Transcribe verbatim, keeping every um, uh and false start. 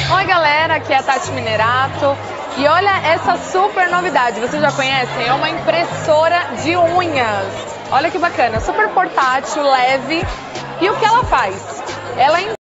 Oi galera, aqui é a Tati Minerato e olha essa super novidade, vocês já conhecem? É uma impressora de unhas. Olha que bacana, super portátil, leve. E o que ela faz? Ela